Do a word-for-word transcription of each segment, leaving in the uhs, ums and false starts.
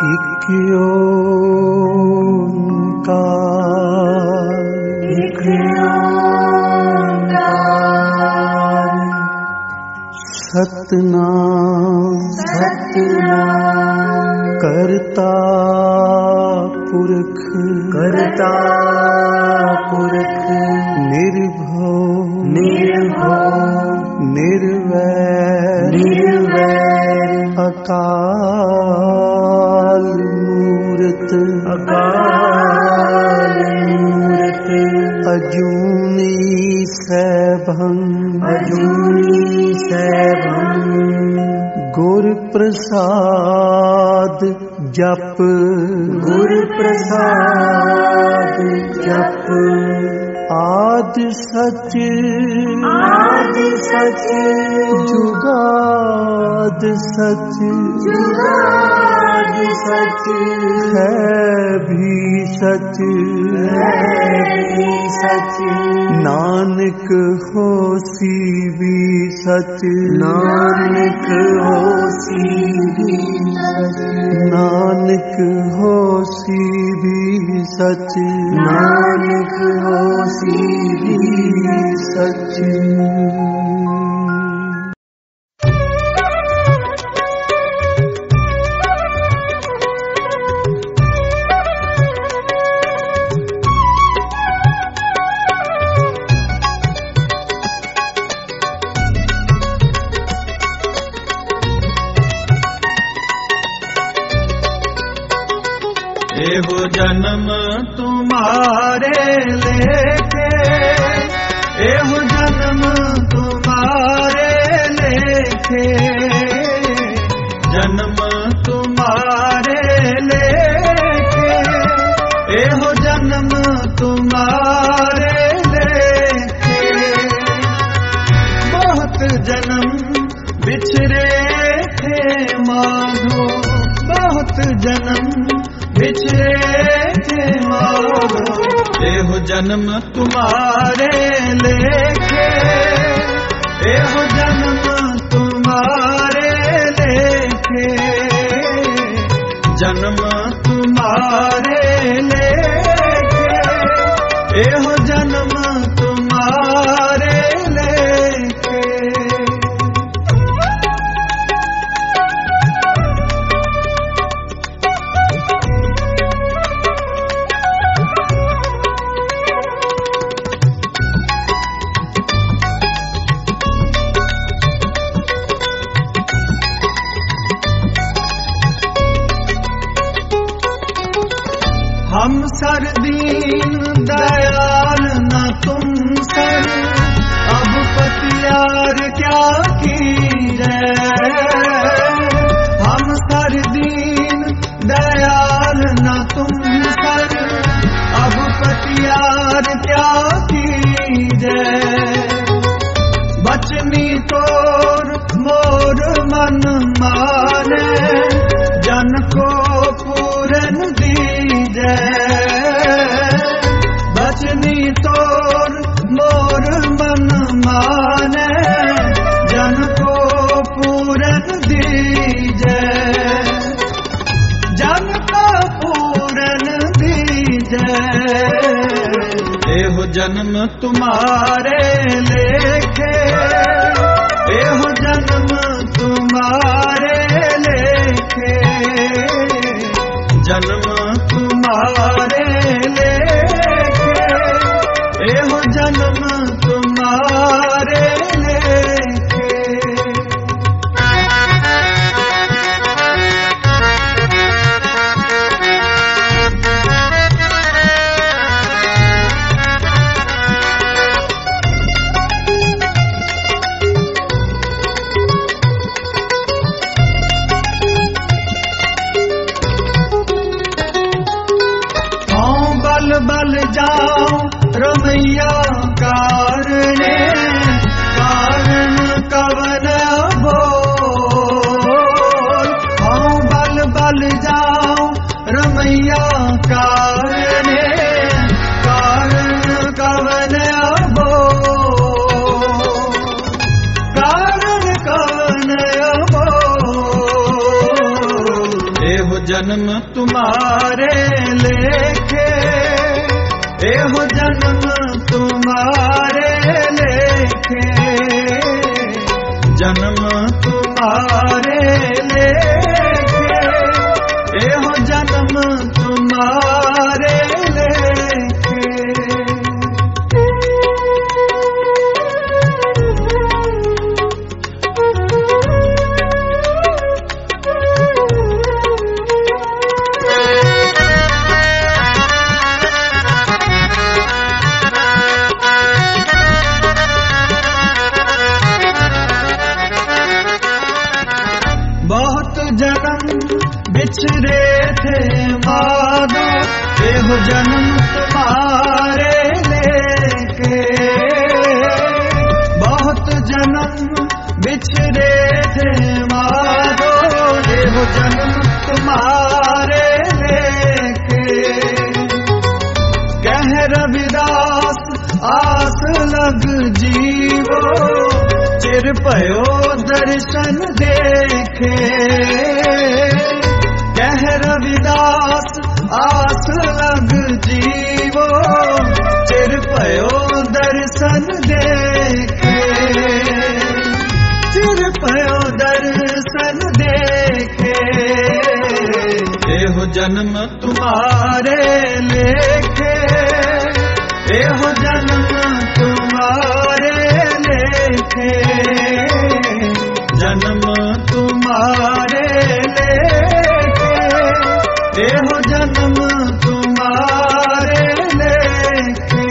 एक ओंकार, एक ओंकार, सतनाम सतनाम, करता पुरख करता पुरख, निर्भव निर्भव, निर्वैर निर्वैर, अकाल मूरत अकाल मूरत, अजूनी सैभं अजूनी सैभं, गुर प्रसाद जप गुर प्रसाद जप, आद सच आद सच, जुगाद सच जुगाद सच, है भी सच है भी सच, नानक होसी भी सच नानक होसी भी सच, नानक होसी भी सच नानक होसी भी सच। एहो जन्म तुम्हारे लेके, एहो जन्म तुम्हारे लेके, जन्म तुम्हारे लेके, एहो जन्म तुम्हारे लेके, बहुत जन्म बिछड़े थे माधो, बहुत जन्म बिछड़े थे माधो, एहो जन्म तुम्हारे लेके, एहो जन्म तुम्हारे लेके, जन्म तुम्हारे लेके, एहो जन्म तुम्हारे लेके। हम सर दीन दयाल न तुम सर, अब पतियार क्या कीजे, हम सर दीन दयाल न तुम सर, अब पतियार क्या कीजे, बचनी तोर मोर मन माने, जन को पूरन दीजे, बचनी तोर मोर मन माने, जन को पूरन दीजे, जन को पूरन दीजे, एहो जन्म तुम्हारे लेके, एहो जन्म तुम्हारे लेके, जन्म तुम्हारे लेके, एहो जन्म तुम्हारे लेके। बल जाओ रमैया कारणे, कारण कवन बोल, हाँ बल बल जाओ रमैया कारणे, कारण कवन बोल, कारण कवन बोल, एहो जन्म तुम्हारे लेखे, एहो जन्म तुम्हारे लेखे, जन्म तुम्हारे लेखे, एहो जन्म तुम्हारे लेखे। बिछड़े थे मानो, एहो जन्म तुम्हारे लेके, बहुत जन्म बिछड़े थे मानो, एहो जन्म तुम्हारे लेके। कह रविदास आस लग जीवो, चिर पयो दर्शन देखे। कह रविदास आस लग जीवो, चिर पयो दर्शन देखे, चिर पयो दर्शन देखे। एहो जन्म तुम्हारे लेखे, एहो जन्म तुम्हारे लेखे, जन्म तुम्हारे लेखे, एहो जन्म तुम्हारे लेखे।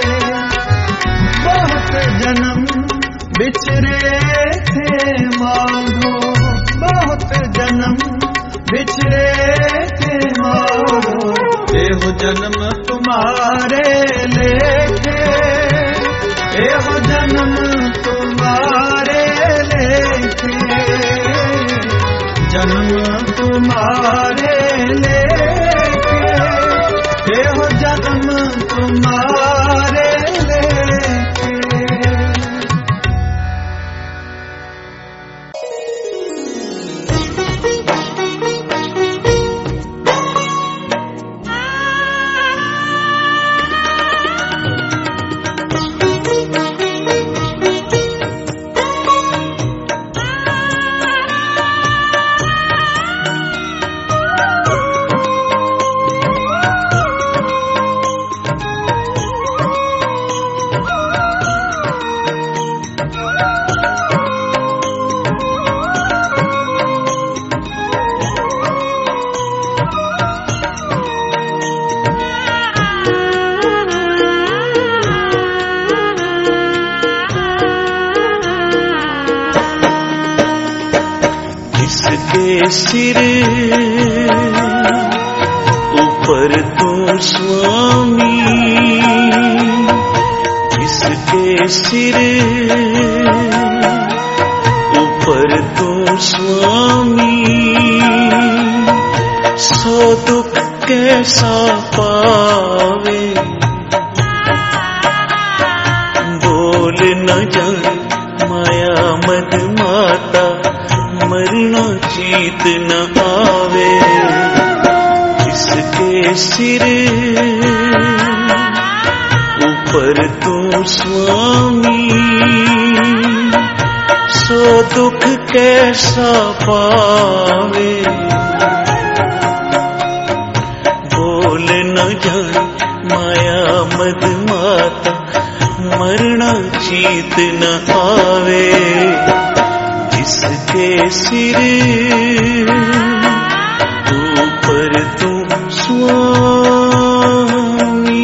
बहुत जन्म बिछड़े थे मांगो, बहुत जन्म बिछड़े थे मांगो, एहो जन्म तुम्हारे लेखे, एहो जन्म तुम्हारे लेखे, जन्म तुम्हारे लेखे, एहो जन्म तुम्हारे लेखे। सिर ऊपर तो स्वामी, जिसके सिर ऊपर तो स्वामी, सो दुख कैसा पावे, बोल न जाए माया मद माता, मरना जीत न आवे। जिसके सिर ऊपर तो स्वामी, सो दुख कैसा पावे, बोल न जाए माया मद माता, मरना जीत न आवे। जिसके सिर ऊपर तू स्वामी,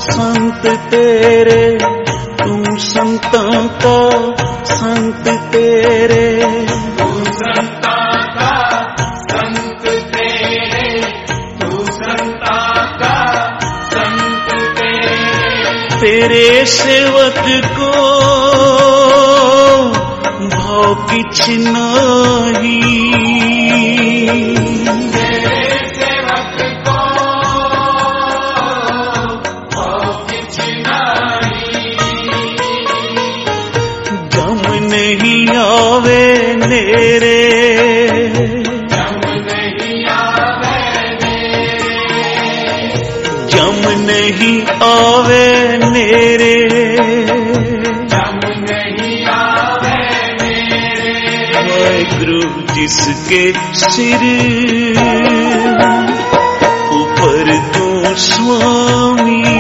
संत तेरे, तू संतां का संत तेरे, तू संतां का संत तेरे, तू संतां का संत तेरे। तेरे सेवक को भाव किछ नाही, तेरे सेवक को भाव किछ नाही। जम नहीं आवे नेरे, जम नहीं आवे नेरे, जम नहीं आवे नेरे, जम नहीं आवे नेरे। वाहिगुरु जिसके सिर ऊपर तू स्वामी,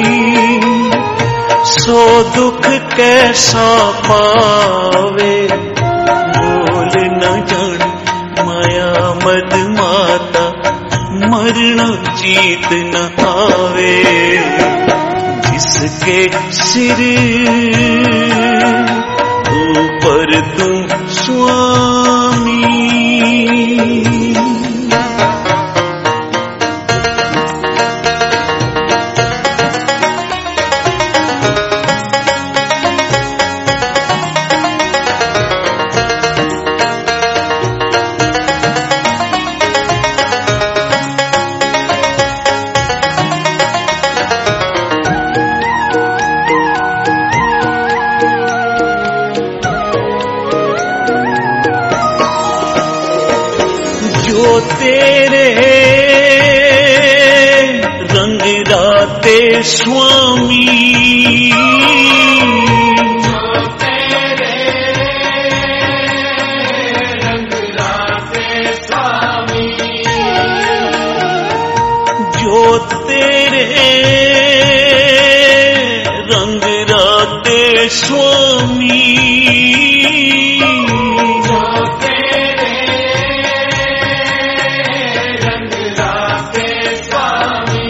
सो दुख कैसा पावे, बोल न जान माया मद माता, मरना जीत न आवे। जिसके सिर ऊपर तू स्वामी, जो तेरे रंग राते स्वामी, जो तेरे रंग राते स्वामी, जो तेरे रंग राते स्वामी, जो तेरे रंग राते स्वामी।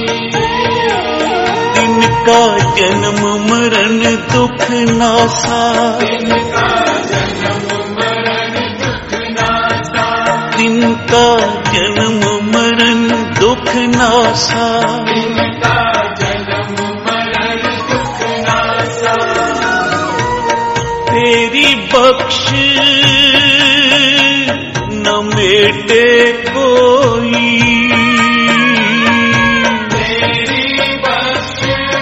तिनका जन्म मरण दुख नासा, तिनका जन्म मरण दुख नासा, तिनका जन्म मरण दुख नासा, तिनका जन्म मरण दुख नासा। तेरी बख्श न मेटे कोई, तेरी बख्श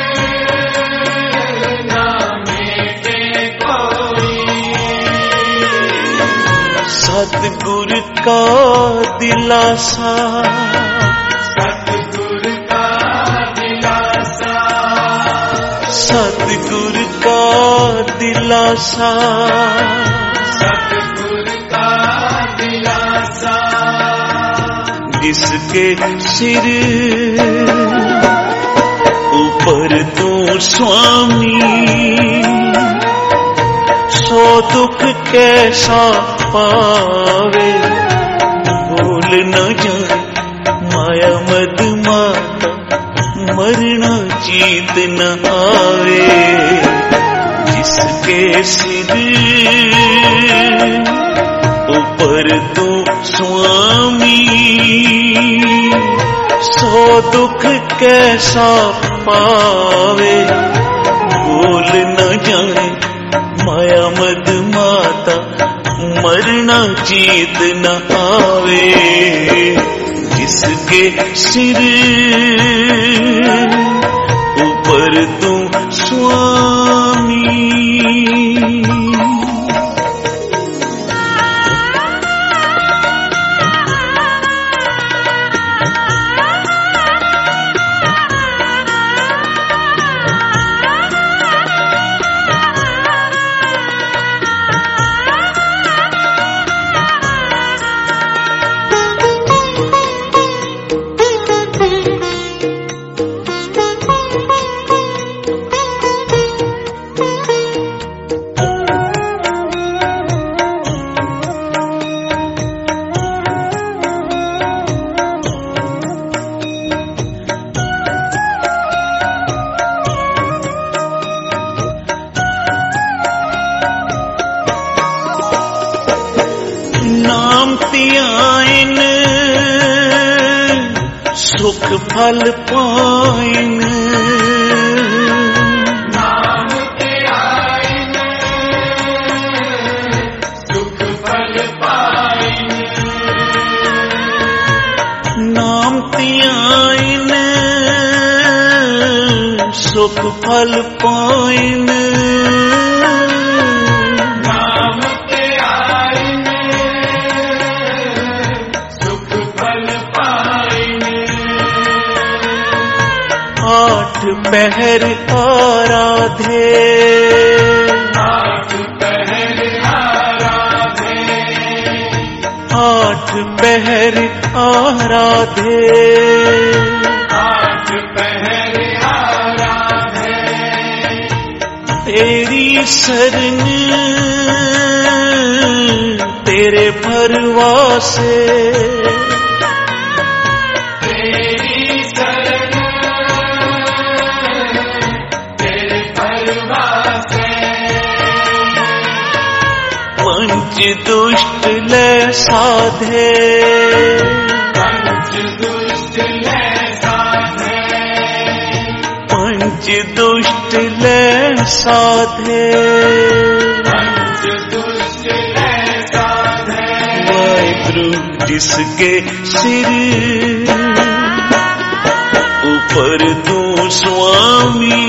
न मेटे कोई। सतगुर का दिलासा, सतगुर का दिलासा, सतगुर का दिलासा, सतगुर का दिलासा। जिसके सिर ऊपर तू स्वामी, सो दुख कैसा पावे, बोल न जाए माया मद माता, मरना जीत न आवे। जिसके सिर ऊपर तू स्वामी, सो दुख कैसा पावे, बोल न जाए माया मद माता, मरना जीत न आवे। जिसके सिर ऊपर तू स्वामी, सुख फल पाइन नाम ते आइन सुख फल पाइन नाम ते आइन सुख फल पाइन नाम ते आइन सुख फल पाइन आठ पहर आराधे आठ पहर आराधे आठ पहर आराधे आठ पहर आराधे तेरी शरण तेरे भरवासे तेरी शरण तेरे भरवासे पंच दुष्ट ले साधे पंच दुष्ट ले साधे पंच दुष्ट ले साधे पंच दुष्ट ले साधे वाहिगुरु जिसके सिर ऊपर तू स्वामी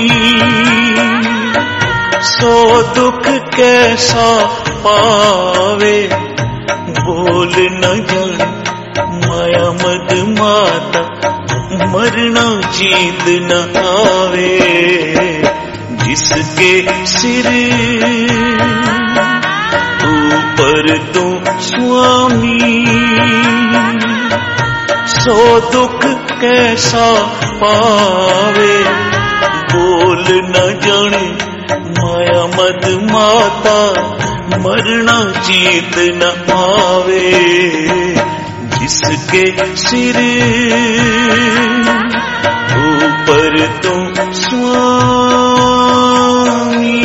सो दुख कैसा पावे बोल न जान माया मद माता मरना जीत न आवे जिसके सिर ऊपर तू स्वामी सो दुख कैसा पावे बोल न जाने माया मद माता मरना जीत न आवे जिसके सिर ऊपर तू स्वामी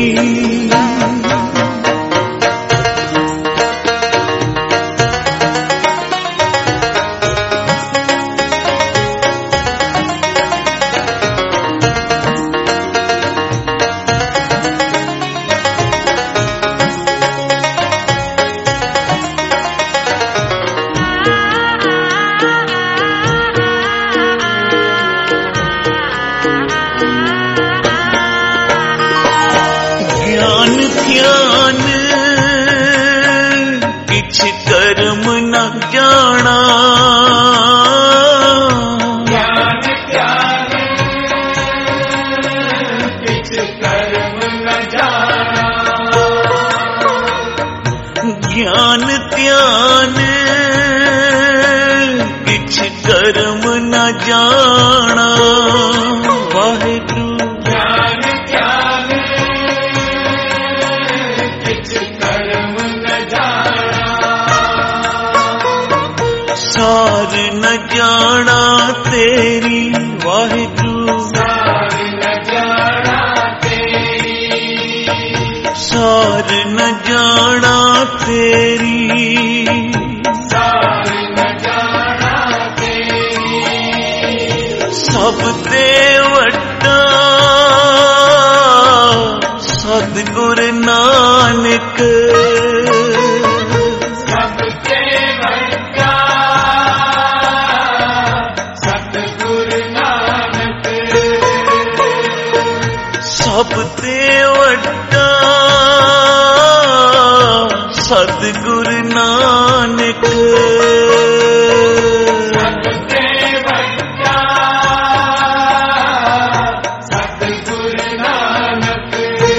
ज्ञान किछ कर्म न जाना ज्ञान ज्ञान किछ कर्म न जाना ज्ञान ध्यान किछ कर्म न जाना वाहिगुरु ज्ञान ज्ञान किछ कर्म न जाना सार न जाना तेरी वाहिगुरु सार न जाना तेरी सार न जाना तेरी सार न जाना तेरी सब ते वड्डा सतगुर नानक सबसे बड़ा सतगुरु नानक सब ते वड्डा सतगुर नानक सबसे बड़ा सतगुरु नानक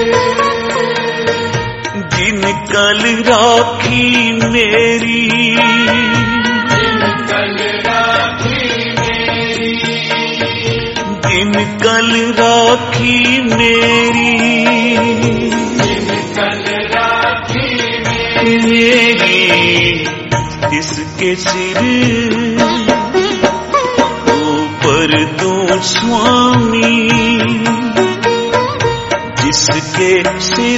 जिन कल राखी मेरी जिन कल राखी मेरी जिन कल राखी मेरी जिन कल राखी मेरी जिसके सिर ऊपर तू स्वामी जिसके सिर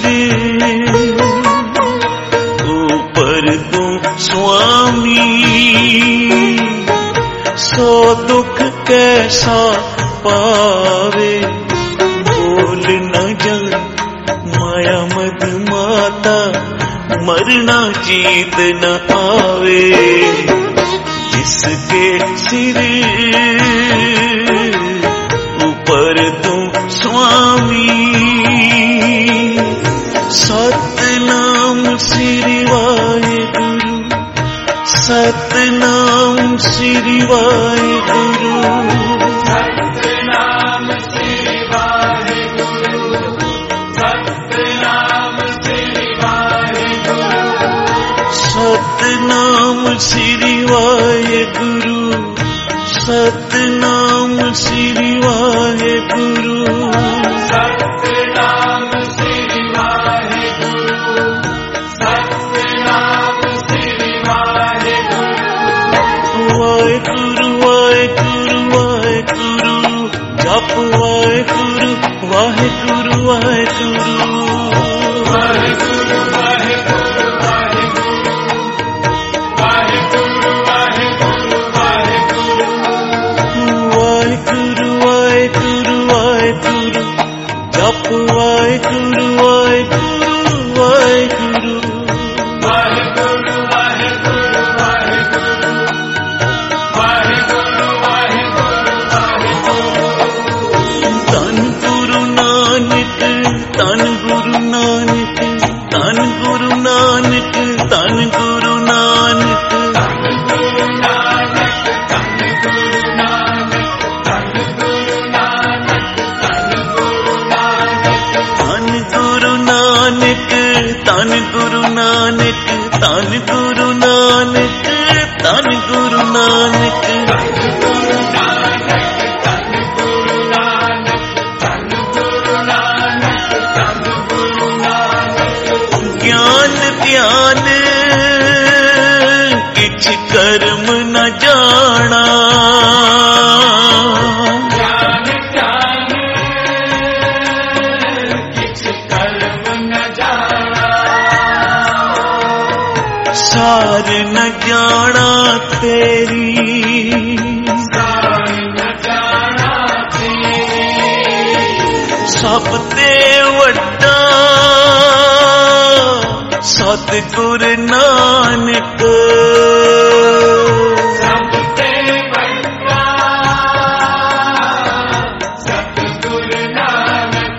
ऊपर तू स्वामी सो दुख कैसा पावे, बोल न जान माया मद माता, मरना जीत न आवे। जिसके सिर ऊपर तू स्वामी, सतनाम श्री वाहेगुरु, सतनाम श्री वाहेगुरु, सतनाम श्री वाहेगुरु, सतनाम श्री वाहेगुरु, सतनाम श्री वाहेगुरु, सतनाम श्री वाहेगुरु, सतनाम श्री वाहेगुरु, सतनाम श्री वाहेगुरु। वाहेगुरु वाहेगुरु वाहेगुरु, जप वाहेगुरु वाहेगुरु वाहेगुरु, वाहेगुरु वाहेगुरु वाहेगुरु, वाहेगुरु वाहेगुरु वाहेगुरु, वाहेगुरु वाहेगुरु वाहेगुरु, जप वाहेगुरु वाहेगुरु वाहेगुरु, वाहेगुरु वाहेगुरु वाहेगुरु, वाहेगुरु वाहेगुरु वाहेगुरु। धन गुरु नानक, धन गुरु नानक, धन गुरु नानक, धन गुरु नानक, धन गुरु नानक, धन गुरु नानक, धन गुरु नानक, धन गुरु नानक, धन गुरु नानक, धन गुरु नानक, धन गुरु नानक, धन गुरु नानक, धन गुरु नानक, धन गुरु नानक, धन गुरु नानक, धन गुरु नानक। ज्ञान ध्यान किछ कर्म न जाना, ज्ञान ध्यान किछ कर्म न जाना, सार न जाना तेरी, सार न जाना तेरी, सब ते वड्डा सतगुर नानक, सब ते वड्डा सतगुर नानक,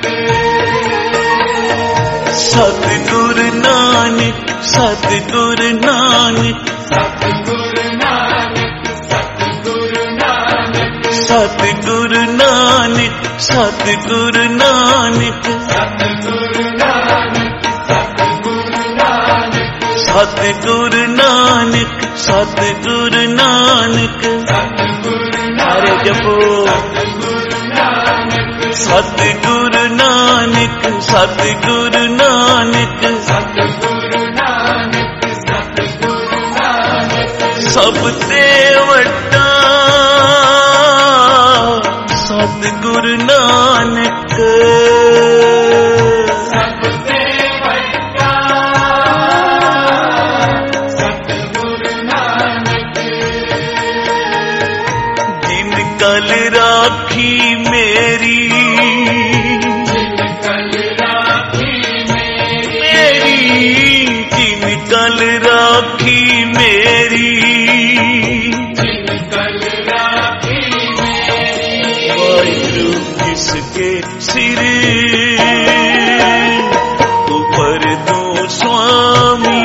सतगुर नानक, सतगुर नानक, सतगुर नानक, सतगुर नानक, सतगुर नानक, सतगुर नानक, सतगुर नानक, सतगुर नानक, सतगुर नानक, सतगुर नानक, सतगुर अरे जपो सतगुर नानक, सतगुर नानक, सतगुर नानक, सतगुर नानक, सतगुर नानक, सब ते वड्डा सतगुर नानक, सब ते वड्डा सतगुर नानक। जिन कल राखी मेरी, जिन कल राखी मेरी, मेरी जिन कल राखी मेरी, जिन कल राखी मेरी, वाहिगुरु जिसके सिर ऊपर तू स्वामी,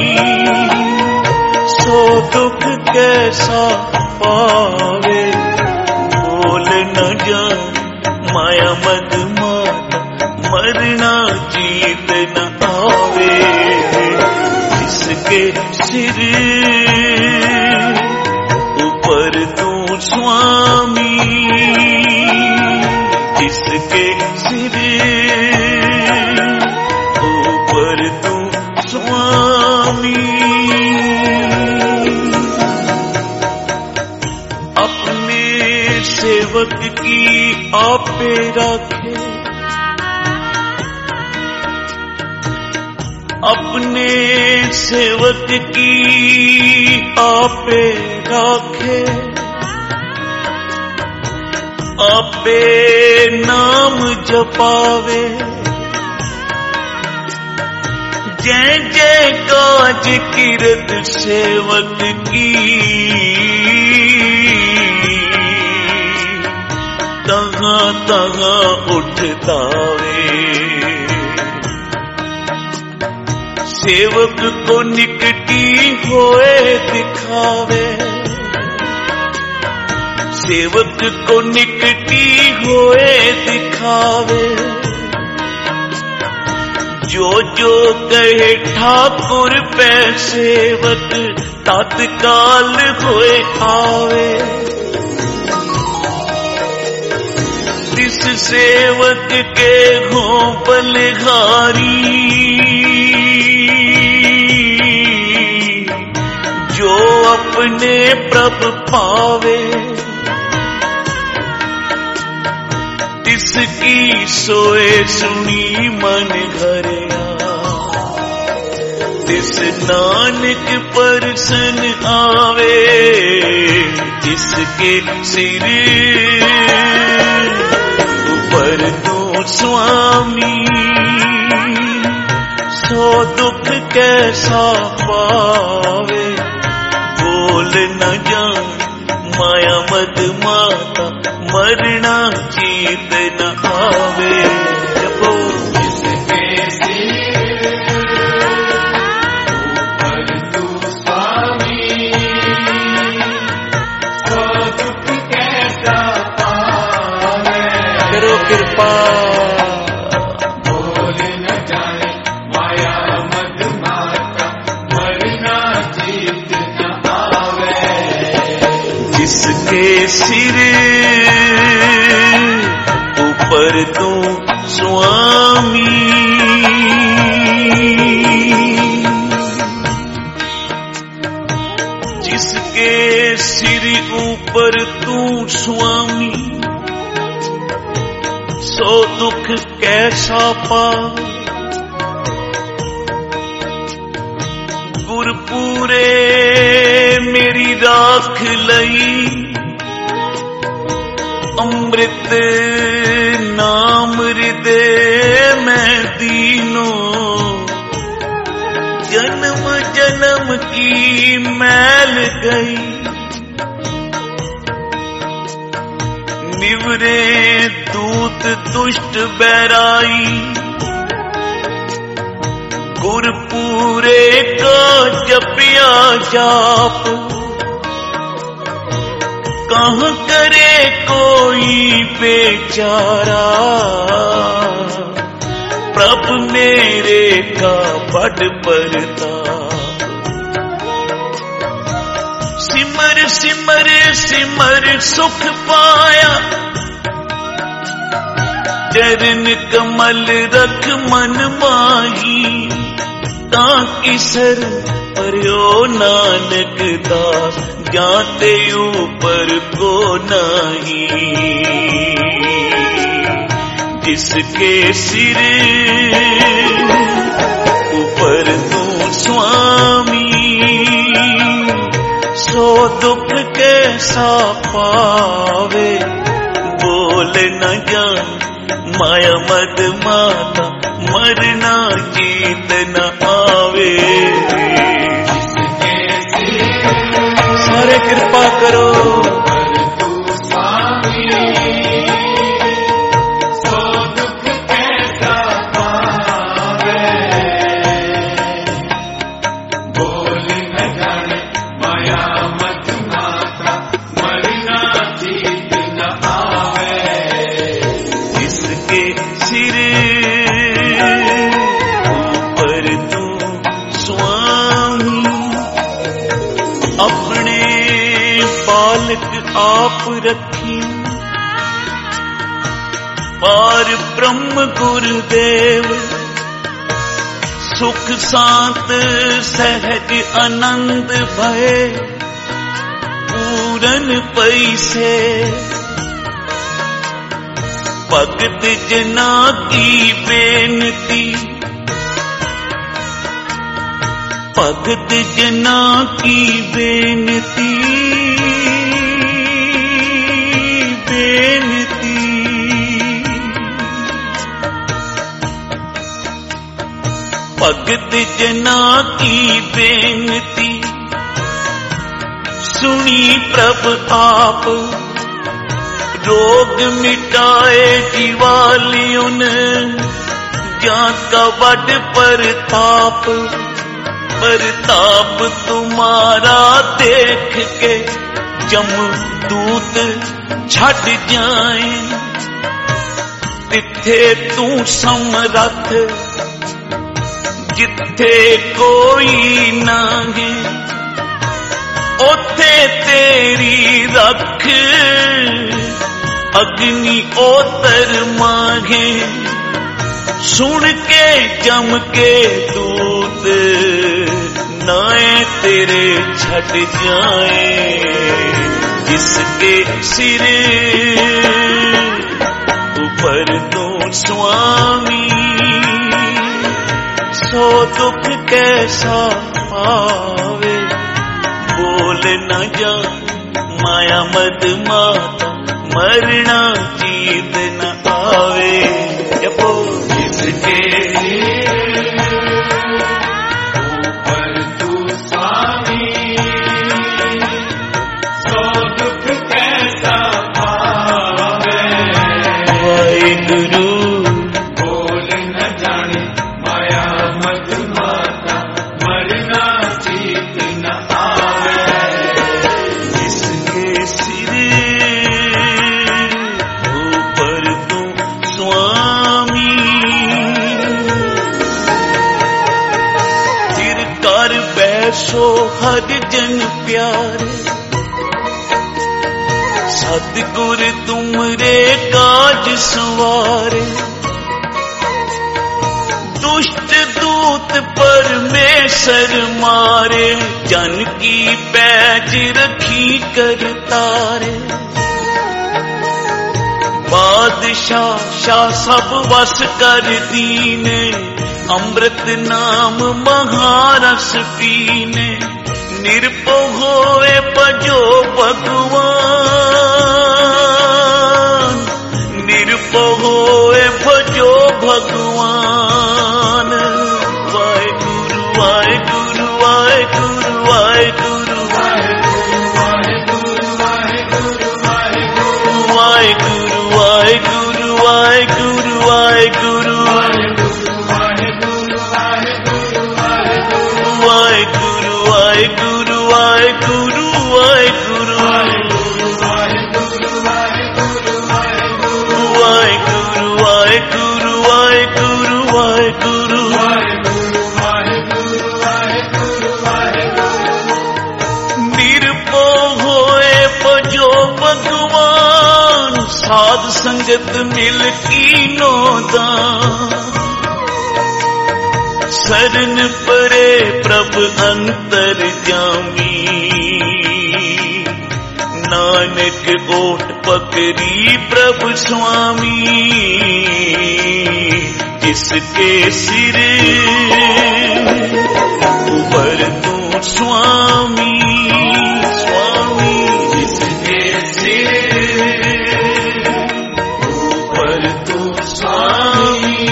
सो दुख कैसा पावे, बोल न जान माया मद माता, मरना जीत न आवे। जिसके सिर ऊपर तू स्वामी, जिसके सिर ऊपर तू स्वामी, अपने सेवक की आपे रखे, अपने सेवक की आपे राखे, आपे नाम जपावे, जय जय काज किरत सेवक की, तहाँ तहाँ उठतावे। सेवक को निकटी होए दिखावे, सेवक को निकटी होए दिखावे। जो जो कहे ठाकुर पै सेवक, तत्काल होए आवे। जिस सेवक के हो बलिहारी, जो अपने प्रभ पावे। तिसकी सोए सुनी मन घरया, तिस नानक परसन आवे। जिसके सिर ऊपर तू स्वामी, सो दुख कैसा पावे। बोल न जान माया मद माता, मरना चीत न आवे। जपो जिसके सिर ऊपर तू स्वामी, सो दुख कैसा पावे। करो कृपा। बोल न जाए माया मद माता, मरना जीत न आवे। जिसके सिर ऊपर तू स्वामी, जिसके सिर ऊपर तू स्वामी, सो दुख कैसा पावे। गुरपुरे मेरी राख लई, अमृत नाम हृदय में दीनो। जन्म जन्म की मैल गई, निवरे दूत दुष्ट बैराई। गुरपुरे का जपिया जाप, कहाँ करे कोई बेचारा। प्रभु मेरे का बड़ परताप। सिमर सिमर सिमर सुख पाया, चरण कमल रख मन माही। ताकि सर पर्यो नानक दास, जाते ऊपर को नहीं। जिसके सिर ऊपर तू स्वामी, सो दुख कैसा पावे। बोल न जान माया मद माता, मरना जीत न आवे। सारे कृपा करो। आप रखी पार ब्रह्म गुरुदेव, सुख शांत सहज आनंद भय। पूरन पैसे भगत जना की बेनती, भगत जना की बेनती बेनती। भगत जना की बेनती सुनी प्रभ आप, रोग मिटाए जीवालियों ने ज्ञान का बड़ परताप। परताप तुम्हारा देख के जमदूत छड़ जाए, तिथे तू समरथ जिथे कोई नाहे, ओथे तेरी रख अग्नि ओतर मांगे। सुन के जम के दूत नाए तेरे छट जाए, जिसके सिर ऊपर तू स्वामी, सो दुख कैसा पावे। बोल न जा माया मद माता, मरना जीत न आवे। जपो जिसके ऊपर तू स्वामी, सो दुख कैसा पावे। वाहिगुरु बोल न जाने माया मद माता, मरना जीत न आवे। जिसके सिर ऊपर तू स्वामी, सिर कर बैसो हर जन प्यारे। सतगुर तुमरे काज सवारे, दुष्ट दूत परमेश्वर मारे। जन की पैज रखी कर तारे, बादशाह शाह सब वस कर दीने। अमृत नाम महारस पीने, निरपो होए भजो भगवान। निरपो होए भजो भगवान। वाहिगुरु वाहिगुरु वाहिगुरु वाहिगुरु वाहिगुरु वाहिगुरु वाहिगुरु वाहिगुरु वाहिगुरु वाहिगुरु वाहिगुरु वाहिगुरु वाहिगुरु वाहिगुरु वाहिगुरु वाहिगुरु वाहिगुरु वाहिगुरु वाहिगुरु। निरपो होए भजो भगवान, साध संगत मिल कीनो दान। शरण परे प्रभ अंतर जामी, नानक ओट पकड़ी प्रभु स्वामी। जिसके सिर ऊपर तू स्वामी, स्वामी। जिसके सिर ऊपर तू स्वामी,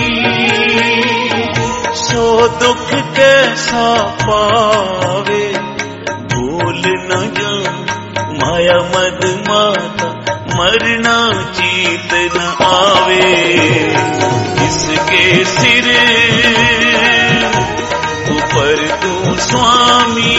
सो दुख कैसा पावे। भूल न जा माया मद माता, मरना जीत न आवे। इसके सिर ऊपर तू स्वामी,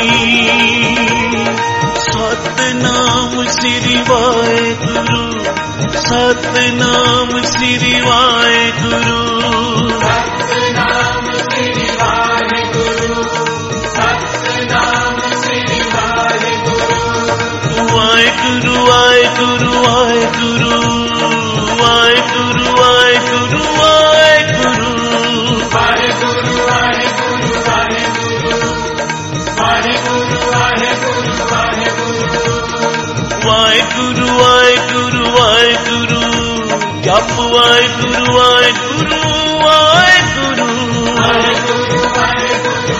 सतनाम श्री वाहिगुरु, सतनाम श्री वाहिगुरु। सतनाम श्री वाहिगुरु, सतनाम श्री वाहिगुरु। वाहिगुरु वाहिगुरु वाहिगुरु वाहिगुरु वाहिगुरु वाहिगुरु वाहिगुरु वाहिगुरु वाहिगुरु वाहिगुरु वाहिगुरु वाहिगुरु वाहिगुरु वाहिगुरु वाहिगुरु। जप वाहिगुरु वाहिगुरु वाहिगुरु वाहिगुरु वाहिगुरु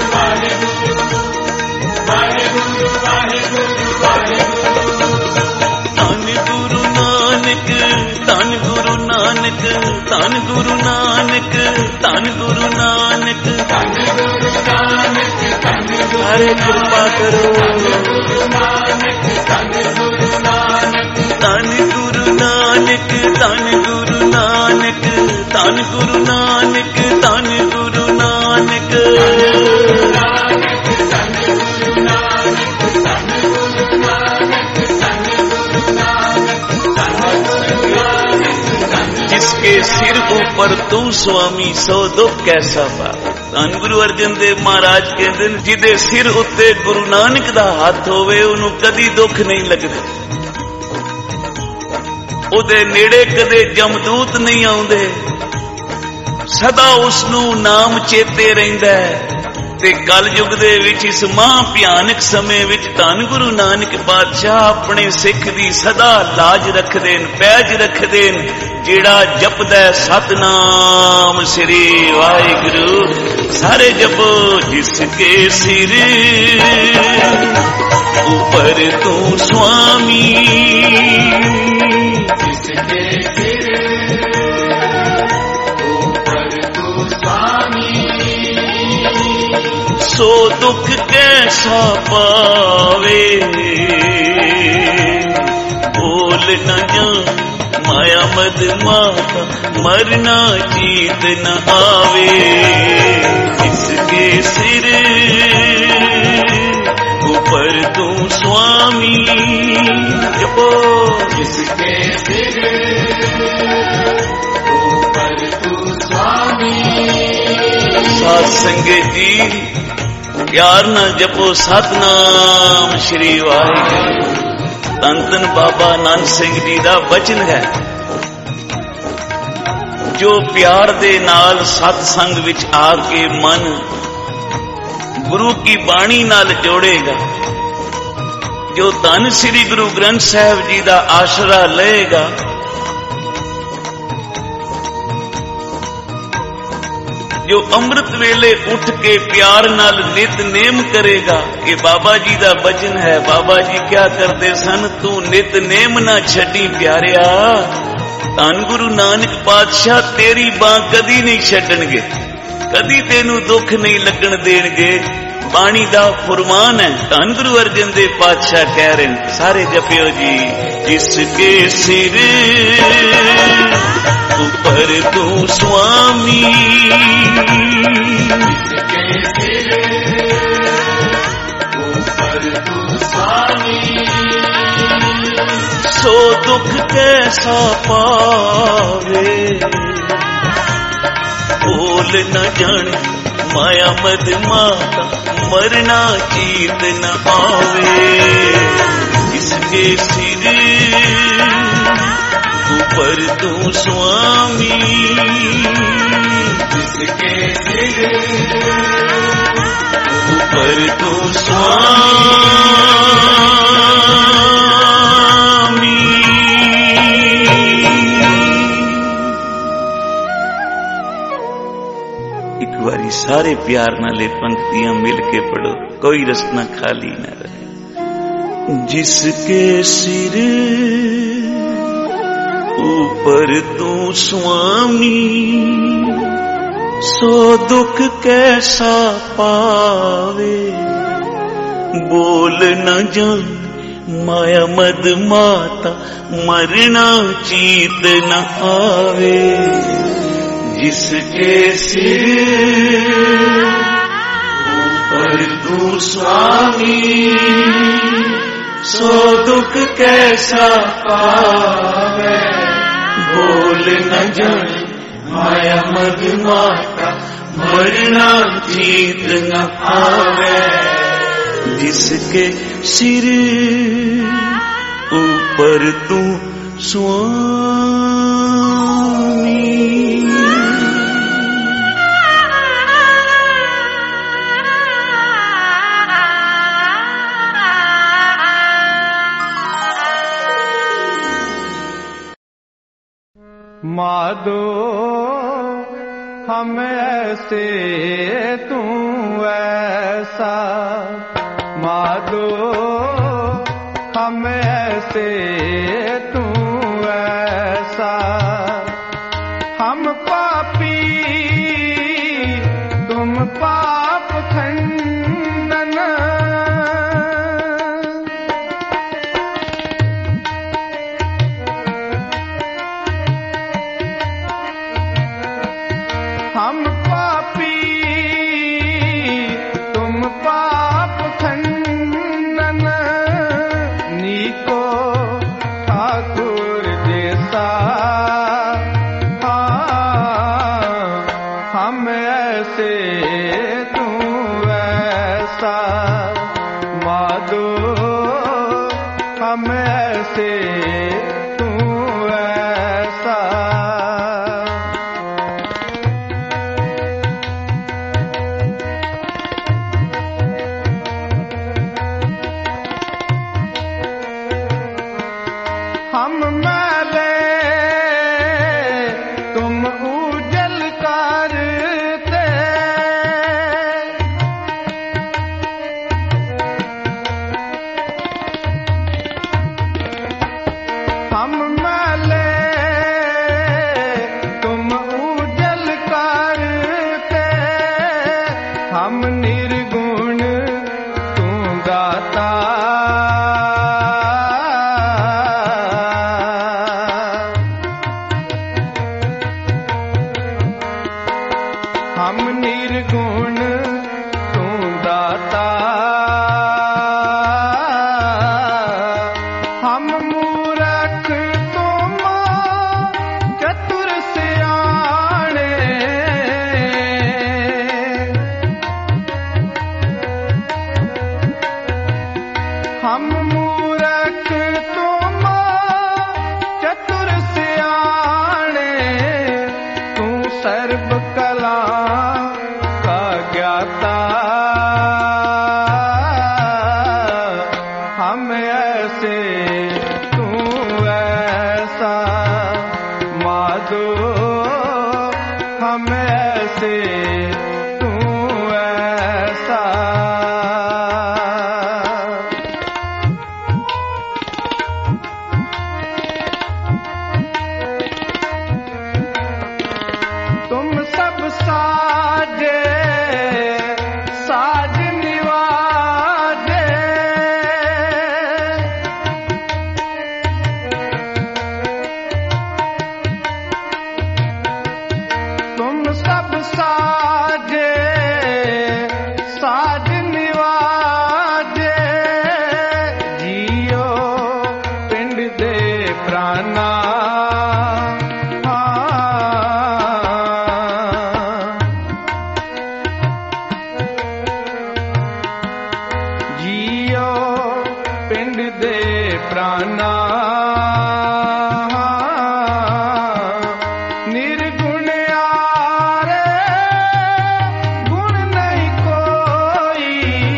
वाहिगुरु वाहिगुरु वाहिगुरु। धन गुरु नानक, धन गुरु नानक, धन गुरु नानक, धन गुरु नानक, धन गुरु सारे कृपा करो। धन गुरु नानक धन गुरु नानक धन गुरु नानक धन गुरु नानक। जिसके सिर ऊपर तू स्वामी सो दुख कैसा पा। धन गुरु अर्जन देव महाराज कहते हैं जिदे सिर उत्ते गुरु नानक दा हाथ होवे उन्हों कदी दुख नहीं लगदा। उहदे नेड़े कदे जमदूत नहीं आउंदे, सदा उसनू नाम चेते रहिंदा है। ते कल युग दे विच इस महा भयानक समय विच धन गुरु नानक पातशाह अपने सिख दी सदा लाज रखदे न, पैज रखदे न। जेड़ा जपदा सतनाम श्री वाहिगुरु सारे जपो। जिसके सिर ऊपर तू स्वामी जिसके सिर ऊपर तू स्वामी सो दुख कैसा पावे। बोल न जा माया मद माता मरना जीत न आवे। जिसके सिर ऊपर तू स्वामी जपो। जिसके सिर ऊपर तू स्वामी। साध संगत जी प्यार न जपो सतनाम श्री वाहिगुरु। धन धन बाबा नानक सिंह जी दा वचन है जो प्यार दे नाल सत्संग विच आके मन गुरु की बाणी नाल जोड़ेगा, जो धन श्री गुरु ग्रंथ साहिब जी दा आसरा लेगा, जो अमृत वेले उठ के प्यार नाल नित नेम करेगा। ये बाबा जी दा वचन है। बाबा जी क्या करते सन, तू नित नेम ना छड्डी प्यारिया। धन गुरु नानक पातशाह तेरी बां कदी नहीं छड्डणगे, कदी तेनू दुख नहीं लगन देणगे। बाणी दा फरमान है। धन गुरु अर्जन देव पातशाह कह रहे हैं, सारे जपियो जी। जिसके सिर ऊपर तू स्वामी जिसके सिर ऊपर तू स्वामी सो दुख कैसा पावे। बोल न जाने माया मद माता मरना जीत न आवे। जिसके सिर ऊपर तू स्वामी जिसके सिर ऊपर तू स्वामी। एक बारी सारे प्यार नाले पंक्तियां मिल के पढ़ो, कोई रस्ना खाली न रहे। जिसके सिर ऊपर तू स्वामी सो दुख कैसा पावे। बोल न जान माया मद माता मरना चीत न आवे। जिसके सिर ऊपर तू स्वामी सो दुख कैसा पावे। बोल न जाने माया मद माता मरना जीत न आवे। जिसके सिर ऊपर तू स्वामी। माधो हम ऐसे तू ऐसा, माधो हम ऐसे तू ऐसा। हम पापी तुम पाप खंडन हम निर्गुण तू दाता, हम मूरख तुम चतुर सियाणे, हम मूरख तुम चतुर सियाणे, तू सर्व कला का ज्ञाता, हम ऐसे तू ऐसा माधो, हम ऐसे तू ऐसा। तुम सब साजे साज निवाजे, तुम सब साजे साज निवाजे, जियो पिंड दे प्राणा, जियो पिंड दे प्राणा, निर्गुण आरे गुण नहीं कोई,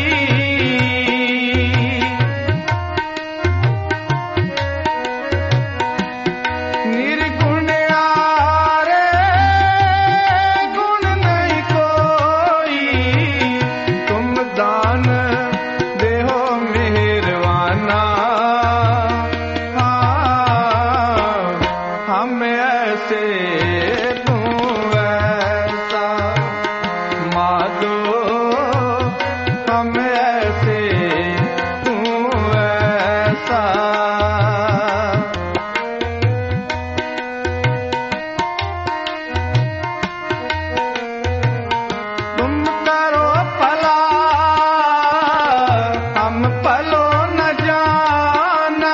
निर्गुण आरे गुण नहीं कोई, तुम दान देहो मेहरवाना, हाँ, हम ऐसे तू ऐसा माधो, हम ऐसे तू ऐसा। तुम करो भला हम भलो न जाना,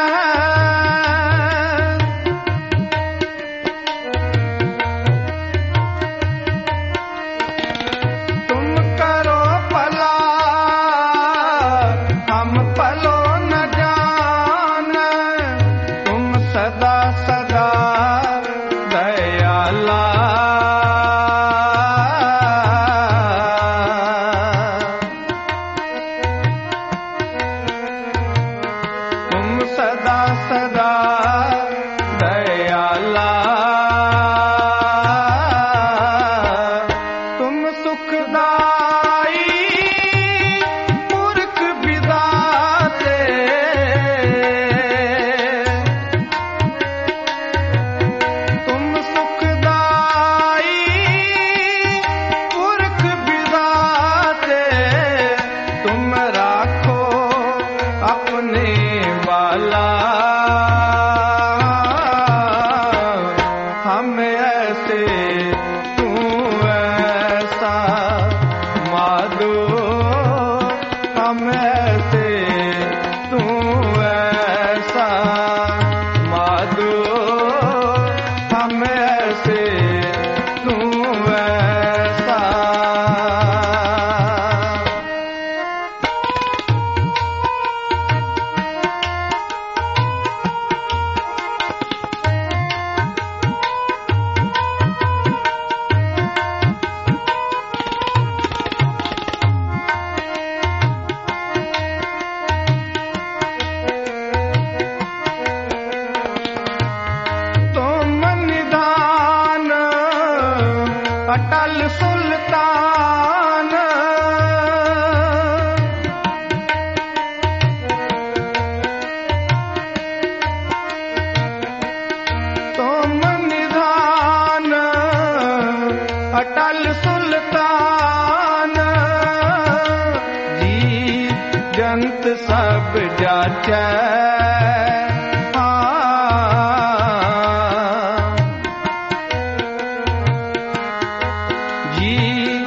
तुम करो भला हम भलो न जाना, तुम सदा सदा दयाला, तुम सदा सदा दयाला, तुम सुखदाई मूर्ख विधाते, तुम सुखदाई मूर्ख विधाते, तुम राखो अपने वाला, हम ऐसे तू ऐसा माधो, हम ऐसे तू ऐसा माधो, हम ऐसे तू ऐसा। तुम निधान अटल सुल्तान, तुम निधान अटल सुल्तान, जी जंत सब जाचै, हाँ, जी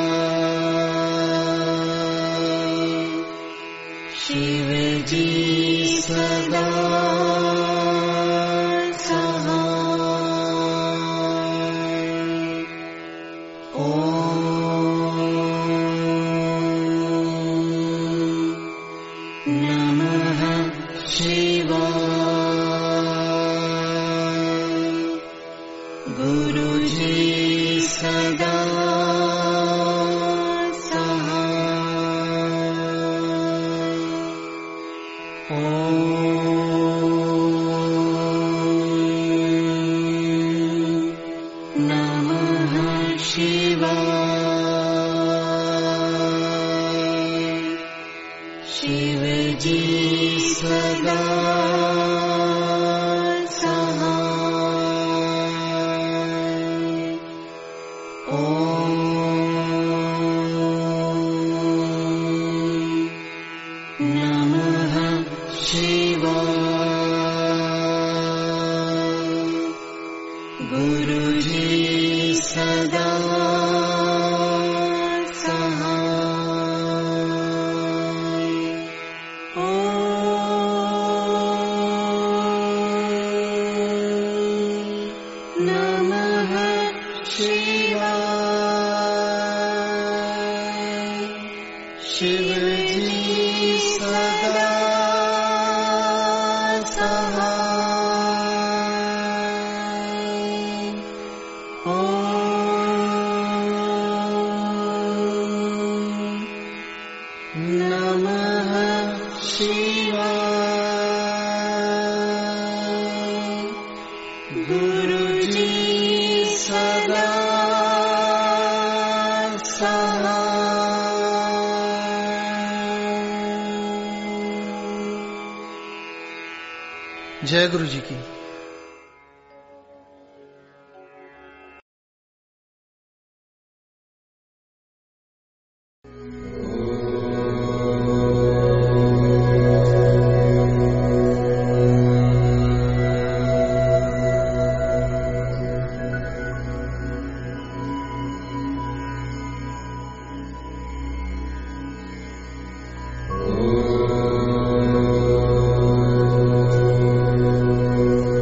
शिव जी सदा जय गुरु जी की। Oh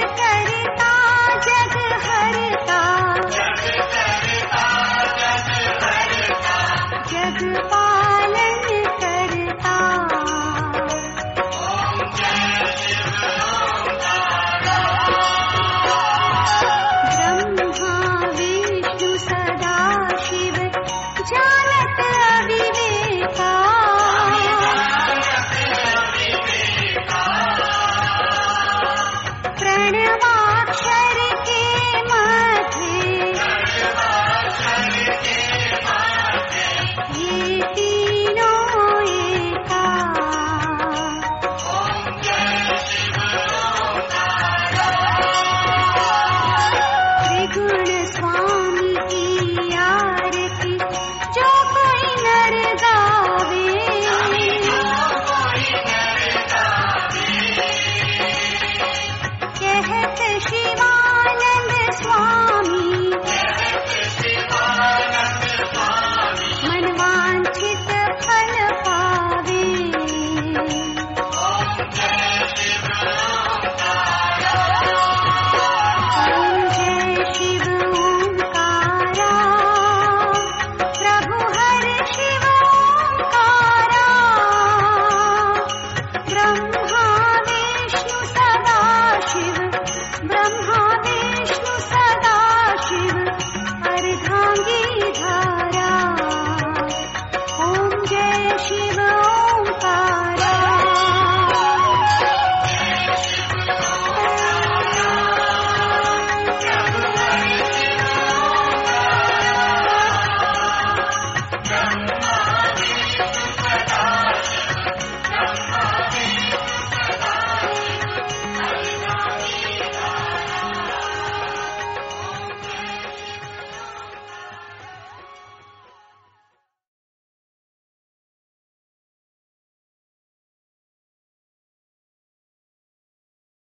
करता जग हरता